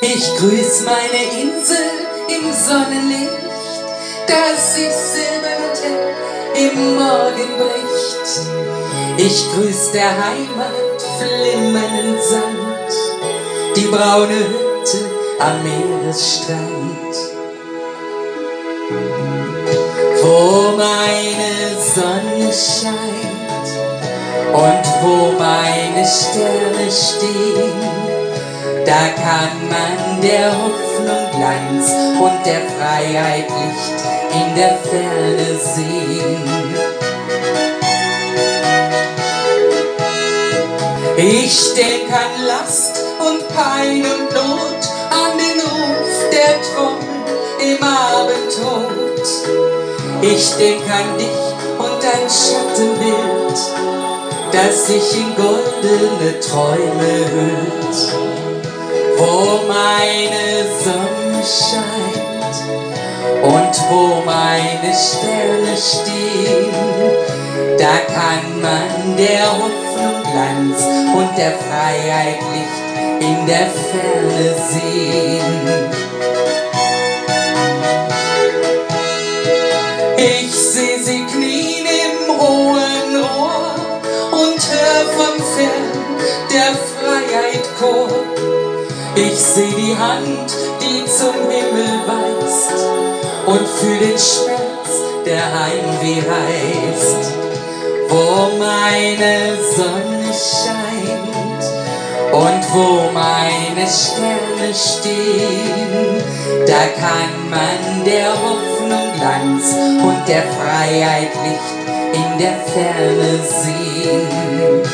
Ich grüß meine Insel im Sonnenlicht, das sich silbern und hell im Morgenlicht. Ich grüß der Heimat flimmernden Sand, die braune Hütte am Meeresstrand, wo meine Sonne scheint und wo meine Sterne stehen. Da kann man der Hoffnung Glanz und der Freiheit Licht in der Ferne sehen. Ich denk an Last und Pein und Not, an den Ruf der Trommel im Abendrot. Ich denk an dich und dein Schattenbild, das sich in goldene Träume hüllt. Wo meine Sonne scheint und wo meine Sterne stehen, da kann man der Hoffnung Glanz und der Freiheit Licht in der Ferne sehen. Ich seh sie knien im hohen Rohr und hör vom Fern der Freiheit Chor. Ich seh die Hand, die zum Himmel weist, und fühl den Schmerz, der Heimweh heißt. Wo meine Sonne scheint und wo meine Sterne stehen, da kann man der Hoffnung Glanz und der Freiheit Licht in der Ferne sehen.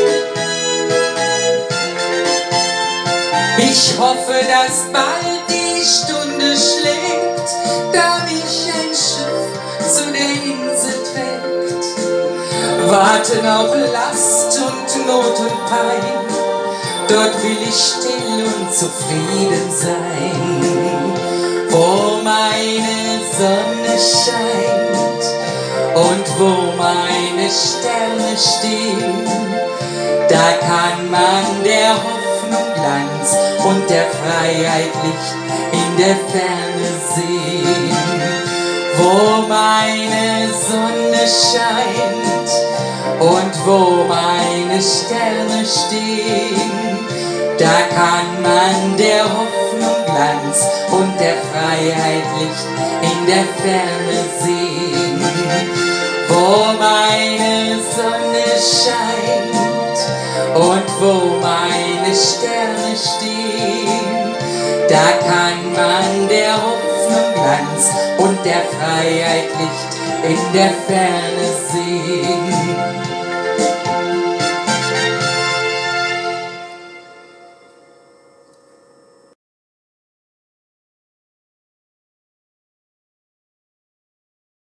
Ich hoffe, dass bald die Stunde schlägt, da mich ein Schiff zu der Insel trägt. Warten auf Last und Not und Pein, dort will ich still und zufrieden sein. Wo meine Sonne scheint und wo meine Sterne stehen, da kann man der Hoffnung Glanz und der Freiheit Licht in der Ferne sehen. Wo meine Sonne scheint und wo meine Sterne stehen, da kann man der Hoffnung Glanz und der Freiheit Licht in der Ferne sehen. Wo meine Sonne scheint und wo meine Sterne stehen, da kann man der Hoffnung Glanz und der Freiheit Licht in der Ferne sehen.